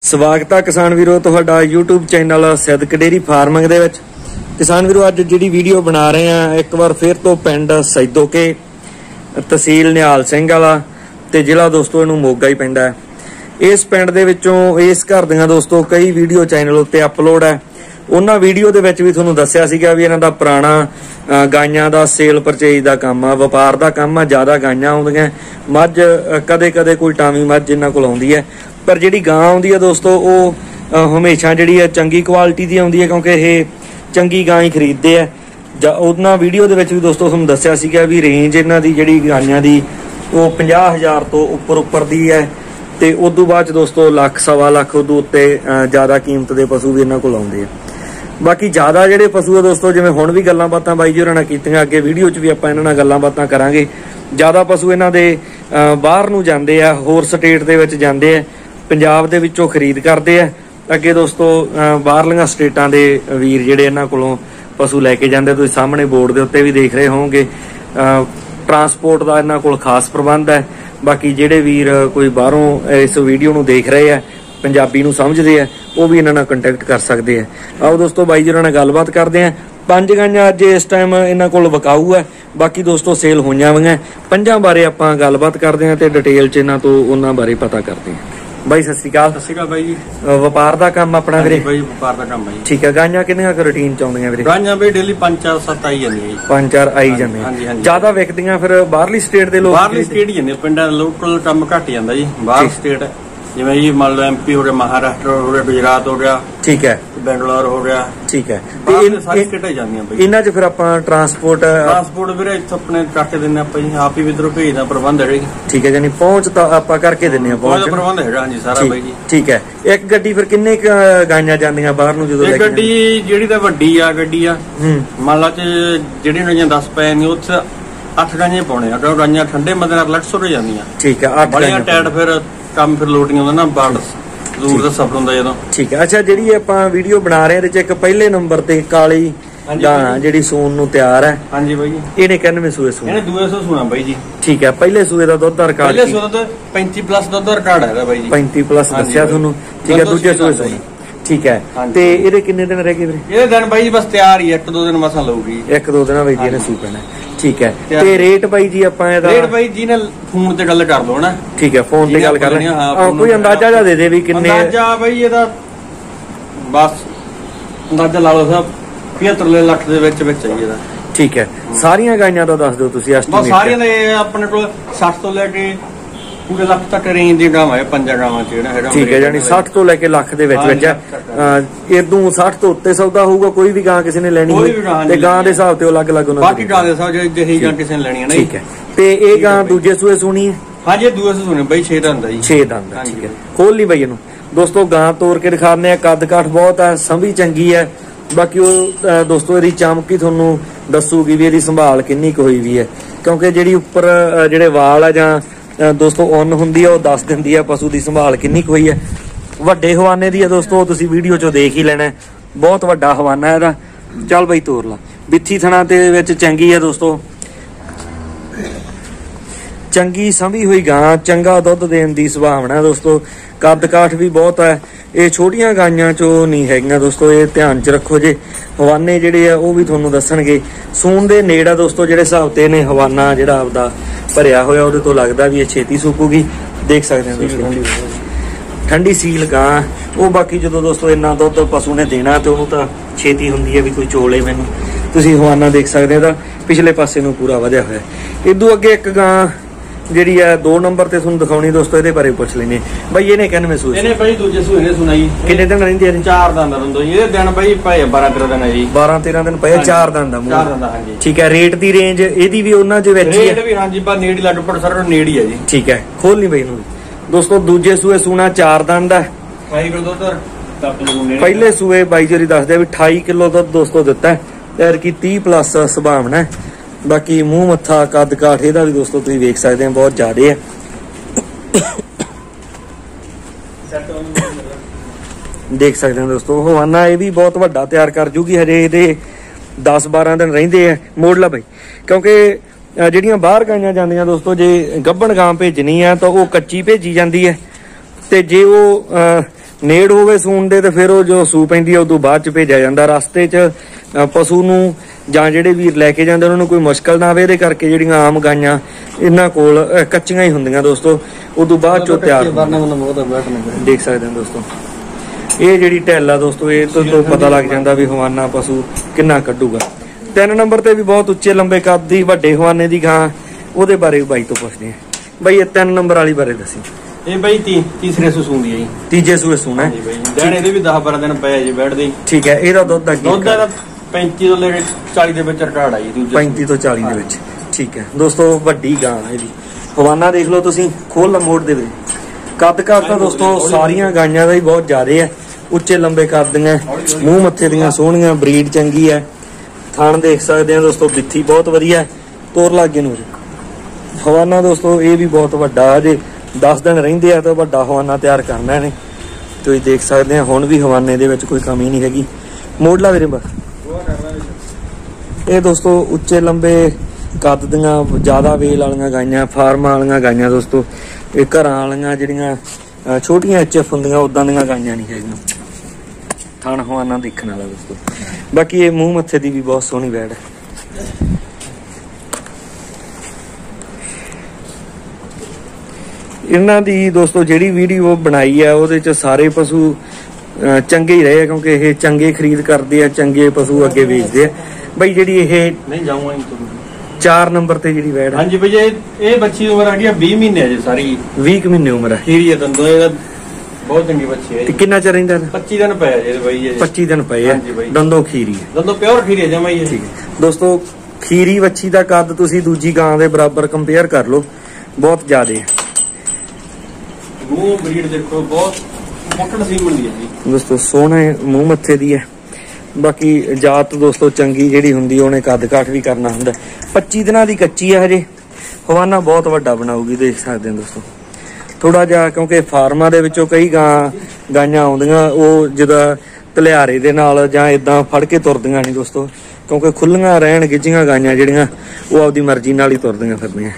ਸਵਾਗਤ ਹੈ ਕਿਸਾਨ ਵੀਰੋ ਤੁਹਾਡਾ YouTube channel Sidhak dairy farming ਦੇ ਵਿੱਚ। ਕਿਸਾਨ ਵੀਰੋ ਅੱਜ ਜਿਹੜੀ ਵੀਡੀਓ ਬਣਾ ਰਹੇ ਆ ਇੱਕ ਵਾਰ ਫਿਰ ਤੋਂ ਪਿੰਡ ਸੈਦੋਕੇ ਤਹਿਸੀਲ ਨਿਹਾਲ ਸਿੰਘ ਵਾਲਾ ਤੇ ਜ਼ਿਲ੍ਹਾ ਦੋਸਤੋ ਇਹਨੂੰ ਮੋਗਾ ਹੀ ਪੈਂਦਾ ਹੈ। ਇਸ ਪਿੰਡ ਦੇ ਵਿੱਚੋਂ ਇਸ ਘਰ ਦੀਆਂ ਦੋਸਤੋ ਕਈ ਵੀਡੀਓ ਚੈਨਲ ਉੱਤੇ ਅਪਲੋਡ ਹੈ। ਉਹਨਾਂ ਵੀਡੀਓ ਦੇ ਵਿੱਚ ਵੀ ਤੁਹਾਨੂੰ ਦੱਸਿਆ ਸੀਗਾ ਵੀ ਇਹਨਾਂ ਦਾ ਪੁਰਾਣਾ ਗਾਈਆਂ ਦਾ ਸੇਲ ਪਰਚੇਜ ਦਾ ਕੰਮ ਆ, ਵਪਾਰ ਦਾ ਕੰਮ ਆ। ਜ਼ਿਆਦਾ ਗਾਈਆਂ ਆਉਂਦੀਆਂ, ਮੱਝ ਕਦੇ ਕਦੇ ਕੋਈ ਟਾਵੀ ਮੱਝ ਇਹਨਾਂ ਕੋਲ ਆਉਂਦੀ ਹੈ, पर जी गां आउंदी है दोस्तों वो हमेशा जी चंगी क्वालिटी की आउंदी है क्योंकि ये चंगी गां ही खरीदते हैं। उन्होंने वीडियो के भी दोस्तों तुहानूं दस्सिया सीगा भी रेंज इन्हां दी जिहड़ी गाइयां दी वो 50,000 तो उपर दी है ते उदों बाद दोस्तों लख सवा लख उदों उत्ते ज़्यादा कीमत के पशु भी इन्हां कोल आउंदे आ। बाकी ज़्यादा जिहड़े पशु है दोस्तों जिवें हुण भी गल्लां बातां बाई जी होरां नाल कीतीआं, अगे वीडियो च भी आपां इन्हां नाल गल्लां बातां करांगे। ज़्यादा पशु इन्हां दे बाहर नूं जांदे आ, होर स्टेट दे विच जांदे आ, पंजाब दे विचों खरीद करते हैं। अगे दोस्तों बाहरलियां स्टेटां दे वीर जिहड़े इन्हां कोलों पशु लैके जांदे, तुसीं सामने बोर्ड दे उत्ते भी देख रहे होवोगे। ट्रांसपोर्ट दा इन्हां कोल खास प्रबंध है। बाकी जिहड़े वीर कोई बाहरों इस वीडियो नूं देख रहे हैं, पंजाबी नूं समझदे हैं, वो भी इन्हां नाल कंटैक्ट कर सकते हैं। आओ दोस्तों बाई जी होरां नाल गलबात करदे हैं। 5 गाइयां अज इस टाइम इन्हां कोल विकाऊ है, बाकी दोस्तों सेल होईयां वईयां। 5 बारे आपां गलबात करदे हैं ते डिटेल च इन्हां तों उन्हां बारे पता करदे हैं। भाई सत श्री अकाल। सत श्री अकाल भाई जी। व्यापार दा काम अपना वीरे? भाई व्यापार दा काम है। ठीक है। गाइयां किन्नियां क रूटीन च आउंदियां वीरे? गाइयां भाई डेली 5-4-7 आई जांदियां जी। 5-4 आई जांदियां। ज्यादा विकदियां फिर बाहरली स्टेट दे लोग? बाहरली स्टेट ही जांदे, पिंडां लोकल काम घट जांदा जी। बाहर स्टेट जिवें जी मान लो MP हो गया, महाराष्ट्र हो गया, गुजरात हो गया, ठीक है, बेंगलोर हो गया, ठीक है। सारी स्टेटां जांदियां भाई। इन्हां च फिर आपां ट्रांसपोर्ट वीरे इत्थों अपने करके दिंदे आपां जी, आप ही इधरों भेजदा प्रबंध है जी। ठीक है, यानी पहुंच तां आपां करके दिंदे आ, पहुंच दा प्रबंध है जी सारा भाई जी। ठीक है। एक गड्डी फिर किन्ने गाइयां जांदियां बाहर नूं जदों? एक गड्डी जेहड़ी तां वड्डी आ गड्डी आ, मान लो च जेहड़ी गाइयां 10 पै ने उत्थे 8 गाइयां पाउणे आ, क्योंकि गाइयां ठंडे मदे नाल लट सुर जांदियां। ठीक है। 8 गाइयां टाइट फिर काम फिर लोडिंग होंदा ना, बाड़ दूर दा सफर होंदा जदों। ठीक है। अच्छा ਜਿਹੜੀ ਆਪਾਂ ਵੀਡੀਓ ਬਣਾ ਰਹੇ ਇਹਦੇ ਚ ਇੱਕ ਪਹਿਲੇ ਨੰਬਰ ਤੇ ਕਾਲੀ ਗਾਂ ਜਿਹੜੀ ਸੂਣ ਨੂੰ ਤਿਆਰ ਹੈ। ਹਾਂਜੀ ਬਾਈ ਜੀ। ਇਹਨੇ 91 ਸੂਏ ਸੂਣਾ? ਇਹਨੇ 200 ਸੂਣਾ ਬਾਈ ਜੀ। ਠੀਕ ਹੈ। ਪਹਿਲੇ ਸੂਏ ਦਾ ਦੁੱਧ ਦਾ ਰਿਕਾਰਡ? ਪਹਿਲੇ ਸੂਏ ਦਾ 35+ ਦੁੱਧ ਦਾ ਰਿਕਾਰਡ ਹੈਗਾ ਬਾਈ ਜੀ। 35+ ਦੱਸਿਆ ਤੁਹਾਨੂੰ। ਠੀਕ ਹੈ। ਦੂਜੇ ਸੂਏ ਸੂਣਾ? ਠੀਕ ਹੈ। ਤੇ ਇਹਦੇ ਕਿੰਨੇ ਦਿਨ ਰਹਿ ਗਏ ਵੀਰੇ? ਇਹਦੇ ਦਿਨ ਬਾਈ ਜੀ ਬਸ ਤਿਆਰ ਹੀ 1-2 ਦਿਨ ਮਸਾਂ ਲਊਗੀ। 1-2 ਦਿਨਾਂ ਵਿੱਚ ਇਹਨੇ ਸੂ ਪੈਣਾ। ठीक है। ते रेट भाई जी ਆਪਾਂ ਇਹਦਾ रेट भाई जी ने फोन ਤੇ ਗੱਲ ਕਰ ਲਓ ਨਾ। ਠੀਕ ਹੈ। फोन ਤੇ ਗੱਲ ਕਰ ਲੈ। ਕੋਈ ਅੰਦਾਜ਼ਾ ਜਾ ਦੇ ਦੇ ਵੀ ਕਿੰਨੇ ਅੰਦਾਜ਼ਾ ਭਾਈ ਇਹਦਾ ਬਸ ਅੰਦਾਜ਼ਾ ਲਾ ਲਓ ਸਾਹਿਬ 75 ਲੱਖ ਦੇ ਵਿੱਚ ਵਿੱਚ ਹੈ ਇਹਦਾ। ਠੀਕ ਹੈ। ਸਾਰੀਆਂ ਗਾਈਆਂ ਦਾ ਦੱਸ ਦਿਓ ਤੁਸੀਂ ਐਸਟੀਮੇਟ। ਬਸ ਸਾਰੀਆਂ ਦੇ ਆਪਣੇ ਕੋਲ 60 ਤੋਂ ਲੈ ਕੇ ਪੂਰੇ ਲੱਖ ਤੱਕ ਰੇਂਜ ਦੀ ਗਾਵਾਂ ਹੈ, 5 ਗਾਵਾਂ ਚ ਜਿਹੜਾ ਹੈਗਾ। ਠੀਕ ਹੈ। ਯਾਨੀ 60 ਤੋਂ ਲੈ ਕੇ ਲੱਖ ਦੇ ਵਿੱਚ ਵਿੱਚ ਹੈ। ਇਦੋਂ 60 ਤੋਂ ਉੱਤੇ ਸੌਦਾ ਹੋਊਗਾ ਕੋਈ ਵੀ ਗਾਂ ਕਿਸੇ ਨੇ ਲੈਣੀ ਹੋਵੇ ਤੇ ਗਾਂ ਦੇ ਹਿਸਾਬ ਤੇ ਉਹ ਅਲੱਗ-ਅਲੱਗ ਉਹਨਾਂ ਬਾਕੀ ਗਾਂ ਦੇ ਹਿਸਾਬ ਜਿਹੀ ਗਾਂ ਕਿਸੇ ਨੇ ਲੈਣੀ ਹੈ ਨਾ। ਠੀਕ ਹੈ। ਤੇ ਇਹ ਗਾਂ ਦੂਜੇ ਸੂਏ ਸੁਣੀ ਹੈ? ਹਾਂਜੀ ਦੂਜੇ ਸੂਏ ਸੁਣੀ ਬਾਈ। 6 ਦੰਦ ਹੈ ਜੀ। 6 ਦੰਦ। ਠੀਕ ਹੈ। ਖੋਲ ਲਈ ਬਾਈ ਇਹਨੂੰ ਦੋਸਤੋ, ਗਾਂ ਤੋੜ ਕੇ ਦਿਖਾਉਂਦੇ ਆ। ਕੱਦ ਕਾਠ ਬਹੁਤ ਹੈ, ਸੰਭੀ ਚੰਗੀ ਹੈ। ਬਾਕੀ ਉਹ ਦੋਸਤੋ ਇਹਦੀ ਚਮਕੀ ਤੁਹਾਨੂੰ ਦੱਸੂਗੀ ਵੀ ਇਹਦੀ ਸੰਭਾਲ ਕਿੰਨੀ ਕੁ ਹੋਈ ਵੀ ਹੈ, ਕਿਉਂਕਿ ਜਿਹੜੀ ਉੱਪਰ ਜਿਹੜੇ ਵਾਲ ਆ ਜਾਂ ਦੋਸਤੋ ਉੱਨ ਹੁੰਦੀ ਆ ਉਹ ਦੱਸ ਦਿੰਦੀ ਆ ਪਸ਼ੂ ਦੀ ਸੰਭਾਲ ਕਿੰਨੀ ਕੁ ਹੋਈ ਹੈ। ਵੱਡੇ ਹਵਾਨੇ ਦੀ ਆ ਦੋਸਤੋ, ਤੁਸੀਂ ਵੀਡੀਓ ਚੋਂ ਦੇਖ ਹੀ ਲੈਣਾ, ਬਹੁਤ ਵੱਡਾ ਹਵਾਨਾ ਇਹਦਾ। ਚੱਲ ਬਾਈ ਤੋਰ ਲਾ। ਬਿੱਥੀ ਥਣਾ ਤੇ ਵਿੱਚ ਚੰਗੀ ਆ ਦੋਸਤੋ, ਚੰਗੀ ਸੰਭੀ ਹੋਈ ਗਾਂ, ਚੰਗਾ ਦੁੱਧ ਦੇਣ ਦੀ ਸੰਭਾਵਨਾ ਦੋਸਤੋ। ਕੱਦ ਕਾਠ ਵੀ ਬਹੁਤ ਹੈ। ਇਹ ਛੋਟੀਆਂ ਗਾਈਆਂ ਚੋਂ ਨਹੀਂ ਹੈਗੀਆਂ ਦੋਸਤੋ, ਇਹ ਧਿਆਨ ਚ ਰੱਖੋ ਜੇ। ਹਵਾਨੇ ਜਿਹੜੇ ਆ ਉਹ ਵੀ ਤੁਹਾਨੂੰ ਦੱਸਣਗੇ। ਸੂਣ ਦੇ ਨੇੜਾ ਦੋਸਤੋ ਜਿਹੜੇ ਹਿਸਾਬ ਤੇ ਨੇ ਹਵਾਨਾ ਜਿਹੜਾ ਆਪਦਾ ਭਰਿਆ ਹੋਇਆ ਉਹਦੇ ਤੋਂ ਲੱਗਦਾ ਵੀ ਇਹ ਛੇਤੀ ਸੁੱਕੂਗੀ। ਦੇਖ ਸਕਦੇ ਹੋ ਦੋਸਤੋ ਠੰਡੀ ਸੀਲ ਗਾਂ ਉਹ। ਬਾਕੀ ਜਦੋਂ ਦੋਸਤੋ ਇੰਨਾ ਦੁੱਧ ਪਸ਼ੂ ਨੇ ਦੇਣਾ ਤੇ ਉਹਨੂੰ ਤਾਂ ਛੇਤੀ ਹੁੰਦੀ ਹੈ ਵੀ ਕੋਈ ਚੋਲੇ ਮੈਨੂੰ। ਤੁਸੀਂ ਹਵਾਨਾ ਦੇਖ ਸਕਦੇ ਹੋ ਤਾਂ ਪਿਛਲੇ ਪਾਸੇ ਨੂੰ ਪੂਰਾ ਵਧਿਆ ਹੋਇਆ। ਇਦੋਂ ਅੱਗੇ ਇੱਕ ਗਾਂ ਜਿਹੜੀ ਹੈ 2 ਨੰਬਰ ਤੇ ਤੁਹਾਨੂੰ ਦਿਖਾਉਣੀ ਦੋਸਤੋ, ਇਹਦੇ ਬਾਰੇ ਪੁੱਛ ਲੈਣੇ ਬਾਈ। ਇਹਨੇ 91 ਸੂਏ? ਇਹਨੇ ਬਾਈ ਦੂਜੇ ਸੂਏ ਨੇ ਸੁਣਾਈ। ਕਿੰਨੇ ਦਿਨ ਰਹਿੰਦੀ ਹੈ? 4 ਦਿਨ ਦਾ ਰੰਦੋ ਜੀ। ਇਹਦੇ ਦਿਨ ਬਾਈ ਪਏ 12-13 ਦਿਨ ਹੈ ਜੀ। 12-13 ਦਿਨ ਪਏ। 4 ਦਿਨ ਦਾ ਮੂੰਹ। 4 ਦਿਨ ਦਾ ਹਾਂਜੀ। ਠੀਕ ਹੈ। ਰੇਟ ਦੀ ਰੇਂਜ ਇਹਦੀ ਵੀ ਉਹਨਾਂ ਦੇ ਵਿੱਚ ਹੀ ਹੈ? ਰੇਟ ਵੀ ਹਾਂਜੀ ਬਾ ਨੇੜੀ ਲਗਭਗ ਸਾਰਾ ਨੇੜੀ ਹੈ ਜੀ। ਠੀਕ ਹੈ। ਖੋਲ ਲਈ ਬਾਈ ਇਹਨੂੰ ਦੋਸਤੋ। ਦੂਜੇ ਸੂਏ ਸੂਣਾ 4 ਦਿਨ ਦਾ। 28 ਕਿਲੋ ਦੁੱਧ। ਪਹਿਲੇ ਸੂਏ ਬਾਈ ਜੀ ਦੱਸਦੇ ਆ ਵੀ 28 ਕਿਲੋ ਦੁੱਧ ਦੋਸਤੋ ਦਿੱਤਾ ਹੈ। ਯਾਰ ਕੀ 30+ ਸੰਭਾਵਨਾ ਹੈ। ਬਾਕੀ ਮੂੰਹ ਮੱਥਾ ਕੱਦ ਕਾਠ ਇਹਦਾ ਵੀ ਦੋਸਤੋ ਤੁਸੀਂ ਵੇਖ ਸਕਦੇ ਹੋ ਬਹੁਤ ਜ਼ਿਆਦਾ ਹੈ। ਦੇਖ ਸਕਦੇ ਹੋ ਦੋਸਤੋ ਹਵਾਨਾ ਇਹ ਵੀ ਬਹੁਤ ਵੱਡਾ ਤਿਆਰ ਕਰ ਜੂਗੀ। ਹਜੇ ਇਹਦੇ 10-12 ਦਿਨ ਰਹਿੰਦੇ ਆ। ਮੋੜ ਲਾ ਬਾਈ, ਕਿਉਂਕਿ ਜਿਹੜੀਆਂ ਬਾਹਰ ਗਾਈਆਂ ਜਾਂਦੀਆਂ ਦੋਸਤੋ, ਜੇ ਗੱਭਣ ਗਾਂ ਭੇਜਣੀ ਆ ਤਾਂ ਉਹ ਕੱਚੀ ਭੇਜੀ ਜਾਂਦੀ ਹੈ, ਤੇ ਜੇ ਉਹ ਨੇੜ ਹੋਵੇ ਸੂਣ ਦੇ ਤੇ ਫਿਰ ਉਹ ਜੋ ਸੂ ਪੈਂਦੀ ਹੈ ਉਦੋਂ ਬਾਅਦ ਚ ਭੇਜਿਆ ਜਾਂਦਾ। ਰਸਤੇ 'ਚ ਪਸ਼ੂ ਨੂੰ ਜਾਂ ਜਿਹੜੇ ਵੀਰ ਲੈ ਕੇ ਜਾਂਦੇ ਉਹਨਾਂ ਨੂੰ ਕੋਈ ਮੁਸ਼ਕਲ ਨਾ ਆਵੇ, ਇਹਦੇ ਕਰਕੇ ਜਿਹੜੀਆਂ ਆਮ ਗਾਈਆਂ ਇਹਨਾਂ ਕੋਲ ਕੱਚੀਆਂ ਹੀ ਹੁੰਦੀਆਂ ਦੋਸਤੋ, ਉਦੋਂ ਬਾਅਦ ਚੋਂ ਤਿਆਰ ਦੇਖ ਸਕਦੇ ਹੋ ਦੋਸਤੋ। ਇਹ ਜਿਹੜੀ ਢਿੱਲ ਆ ਦੋਸਤੋ, ਇਹ ਤੋਂ ਪਤਾ ਲੱਗ ਜਾਂਦਾ ਵੀ ਹਵਾਨਾ ਪਸ਼ੂ ਕਿੰਨਾ ਕੱਢੂਗਾ। 3 ਨੰਬਰ ਤੇ ਵੀ ਬਹੁਤ ਉੱਚੇ ਲੰਬੇ ਕੱਦ ਦੀ ਵੱਡੇ ਹਵਾਨੇ ਦੀ ਗਾਂ, ਉਹਦੇ ਬਾਰੇ ਬਾਈ ਤੋਂ ਪੁੱਛਦੇ ਆ। ਬਾਈ ਇਹ 3 ਨੰਬਰ ਵਾਲੀ ਬਾਰੇ ਦੱਸੀ। ਇਹ ਬਾਈ ਤੀਸਰੇ ਸੂ ਸੂੰਦੀ ਹੈ ਜੀ, ਤੀਜੇ ਸੂਏ ਸੂਣਾ ਹੈ। ਦਿਨ ਇਹਦੇ ਵੀ 10-12 ਦਿਨ ਪਏ ਜੀ ਬੈਠਦੇ। ਠੀਕ ਹੈ, ਇਹਦਾ ਦੁੱਧ ਦਾ ਕੀ? ਦੁੱਧ ਦਾ 35 ਤੋਂ ਲੈ ਕੇ 40 ਦੇ ਵਿੱਚ ਰਿਕਾਰਡ ਆ ਜੀ, 35 ਤੋਂ 40 ਦੇ ਵਿੱਚ। ਠੀਕ ਹੈ ਦੋਸਤੋ, ਵੱਡੀ ਗਾਂ ਇਹਦੀ। ਹਵਾਨਾ ਦੇਖ ਲਓ ਤੁਸੀਂ, ਖੋਲ ਲੰਮੋੜ ਦੇ ਵਿੱਚ ਕੱਦ ਘਾਟ ਤਾਂ ਦੋਸਤੋ ਸਾਰੀਆਂ ਗਾਈਆਂ ਦਾ ਹੀ ਬਹੁਤ ਜ਼ਿਆਦਾ ਹੈ। ਉੱਚੇ ਲੰਬੇ ਕੱਦ ਦੀਆਂ, ਮੂੰਹ ਮੱਥੇ ਦੀਆਂ ਸੋਹਣੀਆਂ, ਬਰੀਡ ਚੰਗੀ ਹੈ। ਥਣ ਦੇਖ ਸਕਦੇ ਆ ਦੋਸਤੋ, ਬਿੱਥੀ ਬਹੁਤ ਵਧੀਆ। ਤੋਰ ਲਾਗੇ ਨੂੰ ਹਵਾਨਾ ਦੋਸਤੋ ਇਹ ਵੀ ਬਹੁਤ ਵੱਡਾ, ਅਜੇ 10 ਦਿਨ ਰਹਿੰਦੇ ਆ ਤਾਂ ਵੱਡਾ ਹਵਾਨਾ ਤਿਆਰ ਕਰਨਾ ਇਹਨੇ। ਤੁਸੀਂ ਦੇਖ ਸਕਦੇ ਆ ਹੁਣ ਵੀ ਹਵਾਨੇ ਦੇ ਵਿੱਚ ਕੋਈ ਕਮੀ ਨਹੀਂ ਹੈਗੀ। ਮੋੜਲਾ ਵੀਰੇ ਬਸ। ਇਹ ਦੋਸਤੋ ਉੱਚੇ ਲੰਬੇ ਕੱਦ ਦੀਆਂ ਜ਼ਿਆਦਾ ਵੇਲ ਵਾਲੀਆਂ ਗਾਈਆਂ, ਫਾਰਮਾਂ ਵਾਲੀਆਂ ਗਾਈਆਂ ਦੋਸਤੋ। ਇਹ ਘਰਾਂ ਵਾਲੀਆਂ ਜਿਹੜੀਆਂ ਛੋਟੀਆਂ ਐਚਐਫ ਹੁੰਦੀਆਂ ਉਦਾਂ ਦੀਆਂ ਗਾਈਆਂ ਨਹੀਂ ਹੈਗੀਆਂ। ਥਣ ਹਵਾਨਾ ਦੇਖਣ ਵਾਲਾ ਦੋਸਤੋ। ਬਾਕੀ ਇਹ ਮੂੰਹ ਮੱਥੇ ਦੀ ਵੀ ਬਹੁਤ ਸੋਹਣੀ ਵੈੜ ਹੈ। ਇਹਨਾਂ ਦੀ ਦੋਸਤੋ ਜਿਹੜੀ ਵੀਡੀਓ ਬਣਾਈ ਆ ਉਹਦੇ ਚ ਸਾਰੇ ਪਸ਼ੂ ਚੰਗੇ ਹੀ ਰਹੇ ਆ, ਕਿਉਂਕਿ ਇਹ ਚੰਗੇ ਖਰੀਦ ਕਰਦੇ ਆ, ਚੰਗੇ ਪਸ਼ੂ ਅੱਗੇ ਵੇਚਦੇ ਆ। ਬਈ ਜਿਹੜੀ ਇਹ ਨਹੀਂ ਜਾਊਂਗਾ 4 ਨੰਬਰ ਤੇ ਜਿਹੜੀ ਵੈੜ, ਹਾਂਜੀ ਬਈ ਇਹ ਬੱਚੀ ਉਮਰ ਆ ਗਈ 20 ਮਹੀਨੇ ਹੈ ਜੀ, ਸਾਰੀ 20 ਮਹੀਨੇ ਉਮਰ ਹੈ। ਖੀਰੀ ਹੈ ਦੰਦੋਂ, ਇਹਦਾ ਬਹੁਤ ਚੰਗੀ ਬੱਚੀ ਹੈ। ਤੇ ਕਿੰਨਾ ਚਿਰ ਰਹਿੰਦਾ? 25 ਦਿਨ ਪਏ ਜੀ ਬਾਈ ਜੀ, 25 ਦਿਨ ਪਏ ਆ। ਦੰਦੋਂ ਖੀਰੀ ਹੈ, ਦੰਦੋਂ ਪਿਓਰ ਖੀਰੀ ਹੈ ਜਮਾਈ। ਠੀਕ ਹੈ ਦੋਸਤੋ, ਖੀਰੀ ਵੱਛੀ ਦਾ ਕੱਦ ਤੁਸੀਂ ਦੂਜੀ ਗਾਂ ਦੇ ਬਰਾਬਰ ਕੰਪੇਅਰ ਕਰ ਲਓ, ਬਹੁਤ ਜ਼ਿਆਦਾ ਹੈ। ਮੂੰਹ ਬਰੀਡ ਦੇਖੋ, ਬਹੁਤ ਮੋਟੜ ਸੀਮਨ ਦੀ ਹੈ ਜੀ ਦੋਸਤੋ, ਸੋਹਣਾ ਮੂੰਹ ਮੱਥੇ ਦੀ ਹੈ। ਬਾਕੀ ਜਾਤ ਦੋਸਤੋ ਚੰਗੀ ਜਿਹੜੀ ਹੁੰਦੀ ਉਹਨੇ ਕੱਦ ਕਾਠ ਵੀ ਕਰਨਾ ਹੁੰਦਾ। 25 ਦਿਨਾਂ ਦੀ ਕੱਚੀ ਹੈ ਹਜੇ। ਹਵਾਨਾ ਬਹੁਤ ਵੱਡਾ ਬਣਾਊਗੀ, ਦੇਖ ਸਕਦੇ ਹੋ ਦੋਸਤੋ। ਥੋੜਾ ਜਿਹਾ ਕਿਉਂਕਿ ਫਾਰਮਾਂ ਦੇ ਵਿੱਚੋਂ ਕਈ ਗਾਈਆਂ ਆਉਂਦੀਆਂ, ਉਹ ਜਿੱਦਾਂ ਤਲਿਆਰੇ ਦੇ ਨਾਲ ਜਾਂ ਇਦਾਂ ਫੜ ਕੇ ਤੁਰਦੀਆਂ ਨਹੀਂ ਦੋਸਤੋ, ਕਿਉਂਕਿ ਖੁੱਲੀਆਂ ਰਹਿਣ ਗਿੱਜੀਆਂ ਗਾਈਆਂ ਜਿਹੜੀਆਂ ਉਹ ਆਪਦੀ ਮਰਜ਼ੀ ਨਾਲ ਹੀ ਤੁਰਦੀਆਂ ਫਿਰਦੀਆਂ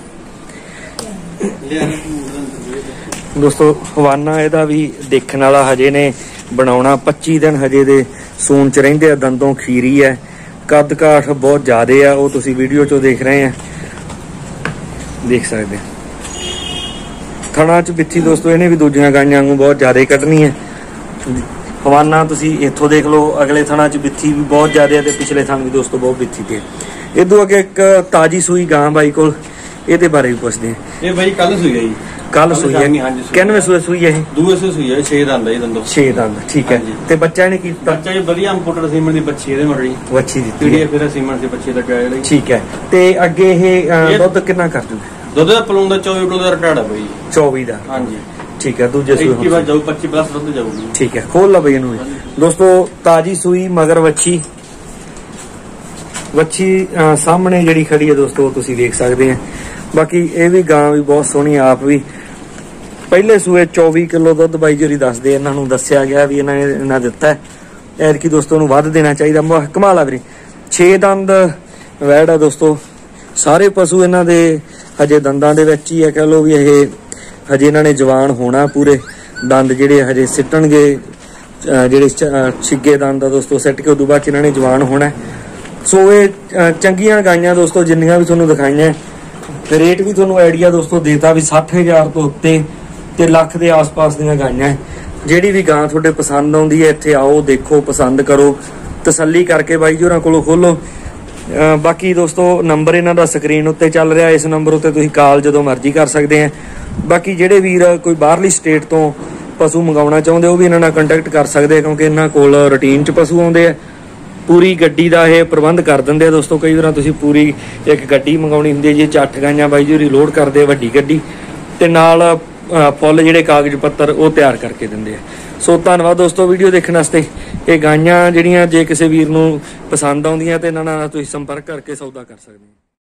ਦੋਸਤੋ। ਹਵਾਨਾ ਇਹਦਾ ਵੀ ਦੇਖਣ ਵਾਲਾ ਹਜੇ ਨੇ ਬਣਾਉਣਾ। 25 ਦਿਨ ਹਜੇ ਦੇ ਸੂਣ ਚ ਰਹਿੰਦੇ ਆ। ਦੰਦੋਂ ਖੀਰੀ ਹੈ, ਕੱਦ ਕਾਠ ਬਹੁਤ ਜ਼ਿਆਦਾ ਆ, ਉਹ ਤੁਸੀਂ ਵੀਡੀਓ ਚੋਂ ਦੇਖ ਰਹੇ ਆ, ਦੇਖ ਸਕਦੇ। ਥਣਾ ਚ ਬਿੱਥੀ ਦੋਸਤੋ ਇਹਨੇ ਵੀ ਦੂਜੀਆਂ ਗਾਈਆਂ ਵਾਂਗੂ ਬਹੁਤ ਜ਼ਿਆਦਾ ਕੱਢਣੀ ਹੈ। ਹਵਾਨਾ ਤੁਸੀਂ ਇੱਥੋਂ ਦੇਖ ਲਓ, ਅਗਲੇ ਥਣਾ ਚ ਬਿੱਥੀ ਵੀ ਬਹੁਤ ਜ਼ਿਆਦਾ ਹੈ ਤੇ ਪਿਛਲੇ ਥਣ ਵੀ ਦੋਸਤੋ ਬਹੁਤ ਬਿੱਥੀ ਤੇ। ਇਦੋਂ ਅੱਗੇ ਇੱਕ ਤਾਜੀ ਸੂਈ ਗਾਂ ਬਾਈ ਕੋਲ, ਇਹਦੇ ਬਾਰੇ ਵੀ ਪੁੱਛਦੇ ਆ। ਇਹ ਬਾਈ ਕੱਲ ਸੂਈ ਹੈ ਜੀ, ਕੱਲ ਸੂਈ ਹੈ। ਕਿੰਨਵੇਂ ਸੂਈ ਹੈ ਇਹ? ਦੂਏ ਸੂਈ ਹੈ, 6 ਦੰਦ ਹੈ ਦੰਦੋਂ, 6 ਦੰਦ। ਠੀਕ ਹੈ। ਤੇ ਬੱਚਾ ਇਹਨੇ ਕੀ ਦਿੱਤਾ? ਬੱਚਾ ਇਹ ਵਧੀਆ ਇੰਪੋਰਟਡ ਸੀਮਨ ਦੀ ਬੱਚੀ ਇਹਦੇ ਮੜੀ ਵੱਛੀ ਦਿੱਤੀ ਪੀੜੀ ਫਿਰ ਸੀਮਨ ਦੇ ਬੱਚੇ ਦਾ ਗਾਇਲ ਹੈ। ਠੀਕ ਹੈ। ਤੇ ਅੱਗੇ ਇਹ ਦੁੱਧ ਕਿੰਨਾ ਕਰ ਦੂਗਾ? ਦੁੱਧ ਦਾ ਪਲੂਨ ਦਾ 24 ਕਿਲੋ ਦਾ ਰਿਕਾਰਡ ਹੈ ਬਾਈ। 24 ਦਾ? ਹਾਂਜੀ ਠੀਕ ਹੈ। ਦੂਜੇ ਸੂਈ ਕੀ ਬਾਤ ਜਾਊ 25 ਪਲੱਸ ਦੁੱਧ ਜਾਊਗੀ। ਠੀਕ ਹੈ, ਖੋਲ ਲਾ ਬਈ ਇਹਨੂੰ ਦੋਸਤੋ। ਤਾਜੀ ਸੂਈ ਮਗਰ ਵੱਛੀ ਸਾਹਮਣੇ ਜਿਹੜੀ ਖੜੀ ਹੈ ਦੋਸਤੋ, ਤੁਸੀਂ ਦੇਖ ਸਕਦੇ ਆ। ਬਾਕੀ ਇਹ ਵੀ ਗਾਂ ਵੀ ਬਹੁਤ ਸੋਹਣੀ, ਆਪ ਵੀ ਪਹਿਲੇ ਸੂਏ 24 ਕਿਲੋ ਦੁੱਧ ਬਾਈ ਜੀ ਦੱਸਦੇ। ਇਹਨਾਂ ਨੂੰ ਦੱਸਿਆ ਗਿਆ ਵੀ ਇਹਨਾਂ ਦਿੱਤਾ ਐਤਕੀ ਦੋਸਤੋ ਨੂੰ ਵੱਧ ਦੇਣਾ ਚਾਹੀਦਾ। ਕਮਾਲ ਆ ਵੀਰੇ। 6 ਦੰਦ ਵੈੜ ਆ ਦੋਸਤੋ। ਸਾਰੇ ਪਸ਼ੂ ਇਹਨਾਂ ਦੇ ਹਜੇ ਦੰਦਾਂ ਦੇ ਵਿੱਚ ਹੀ ਹੈ, ਕਹਿ ਲਓ ਵੀ ਇਹ ਹਜੇ ਇਹਨਾਂ ਨੇ ਜਵਾਨ ਹੋਣਾ। ਪੂਰੇ ਦੰਦ ਜਿਹੜੇ ਹਜੇ ਸਿੱਟਣਗੇ, ਜਿਹੜੇ ਛਿੱਗੇ ਦੰਦ ਆ ਦੋਸਤੋ ਸਿੱਟ ਕੇ ਉਦੋਂ ਬਾਅਦ ਇਹਨਾਂ ਨੇ ਜਵਾਨ ਹੋਣਾ। ਸੋ ਇਹ ਚੰਗੀਆਂ ਗਾਈਆਂ ਦੋਸਤੋ ਜਿੰਨੀਆਂ ਵੀ ਤੁਹਾਨੂੰ ਦਿਖਾਈਆਂ। ਰੇਟ ਵੀ ਤੁਹਾਨੂੰ ਆਈਡੀਆ ਦੋਸਤੋ ਦੇਤਾ ਵੀ 60,000 ਤੋਂ ਉੱਤੇ ਤੇ ਲੱਖ ਦੇ ਆਸ-ਪਾਸ ਦੀਆਂ ਗਾਈਆਂ। ਜਿਹੜੀ ਵੀ ਗਾਂ ਤੁਹਾਡੇ ਪਸੰਦ ਆਉਂਦੀ ਹੈ ਇੱਥੇ ਆਓ, ਦੇਖੋ, ਪਸੰਦ ਕਰੋ, ਤਸੱਲੀ ਕਰਕੇ ਬਾਈ ਜੀ ਹੋਰਾਂ ਕੋਲੋਂ ਖੋਲੋ। ਬਾਕੀ ਦੋਸਤੋ ਨੰਬਰ ਇਹਨਾਂ ਦਾ ਸਕਰੀਨ ਉੱਤੇ ਚੱਲ ਰਿਹਾ, ਇਸ ਨੰਬਰ ਉੱਤੇ ਤੁਸੀਂ ਕਾਲ ਜਦੋਂ ਮਰਜ਼ੀ ਕਰ ਸਕਦੇ ਆ। ਬਾਕੀ ਜਿਹੜੇ ਵੀਰ ਕੋਈ ਬਾਹਰਲੀ ਸਟੇਟ ਤੋਂ ਪਸ਼ੂ ਮੰਗਾਉਣਾ ਚਾਹੁੰਦੇ ਉਹ ਵੀ ਇਹਨਾਂ ਨਾਲ ਕੰਟੈਕਟ ਕਰ ਸਕਦੇ ਆ, ਕਿਉਂਕਿ ਇਹਨਾਂ ਕੋਲ ਰੂਟੀਨ 'ਚ ਪਸ਼ੂ ਆਉਂਦੇ ਆ। ਪੂਰੀ ਗੱਡੀ ਦਾ ਇਹ ਪ੍ਰਬੰਧ ਕਰ ਦਿੰਦੇ ਆ ਦੋਸਤੋ। ਕਈ ਵਾਰ ਤੁਸੀਂ ਪੂਰੀ ਇੱਕ ਗੱਡੀ ਮੰਗਾਉਣੀ ਹੁੰਦੀ ਹੈ ਜੀ, 8 ਗਾਈਆਂ ਬਾਈ ਜੀ ਲੋਡ ਕਰਦੇ ਆ, ਵੱਡੀ ਗੱਡੀ, ਤੇ ਨਾਲ ਫੁੱਲ ਜਿਹੜੇ ਕਾਗਜ਼ ਪੱਤਰ ਉਹ ਤਿਆਰ ਕਰਕੇ ਦਿੰਦੇ ਆ। ਸੋ ਧੰਨਵਾਦ ਦੋਸਤੋ ਵੀਡੀਓ ਦੇਖਣ ਵਾਸਤੇ। ਇਹ ਗਾਈਆਂ ਜਿਹੜੀਆਂ ਜੇ ਕਿਸੇ ਵੀਰ ਨੂੰ ਪਸੰਦ ਆਉਂਦੀਆਂ ਤੇ ਇਹਨਾਂ ਨਾਲ ਤੁਸੀਂ ਸੰਪਰਕ ਕਰਕੇ ਸੌਦਾ ਕਰ ਸਕਦੇ ਹੋ।